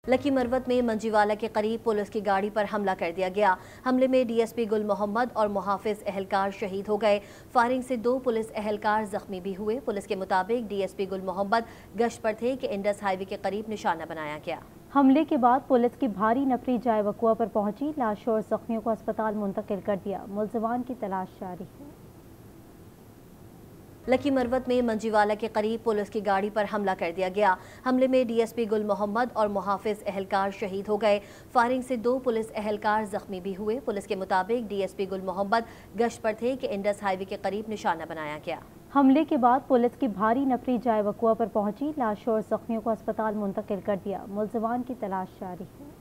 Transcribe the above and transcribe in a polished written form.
Lucky Marwat में मंजीवाला के करीब पुलिस की गाड़ी पर हमला कर दिया गया। हमले में डीएसपी गुल मोहम्मद और मुहाफिज एहलकार शहीद हो गए। फायरिंग से 2 पुलिस एहलकार जख्मी भी हुए। पुलिस के मुताबिक डीएसपी गुल मोहम्मद गश्त पर थे कि इंडस हाईवे के करीब निशाना बनाया गया। हमले के बाद पुलिस की भारी नफरी जाए वकुआ पर पहुंची। लाशों और जख्मियों को अस्पताल मुंतकिल कर दिया। मुल्जिमान की तलाश जारी है। लकी मरवत में मंजीवाला के करीब पुलिस की गाड़ी पर हमला कर दिया गया। हमले में डीएसपी गुल मोहम्मद और मुहाफिज एहलकार शहीद हो गए। फायरिंग से 2 पुलिस एहलकार जख्मी भी हुए। पुलिस के मुताबिक डीएसपी गुल मोहम्मद गश्त पर थे कि इंडस हाईवे के करीब निशाना बनाया गया। हमले के बाद पुलिस की भारी नफरी जाए वकुआ पर पहुंची। लाशों और जख्मियों को अस्पताल मुंतकिल कर दिया। मुल्जिमान की तलाश जारी है।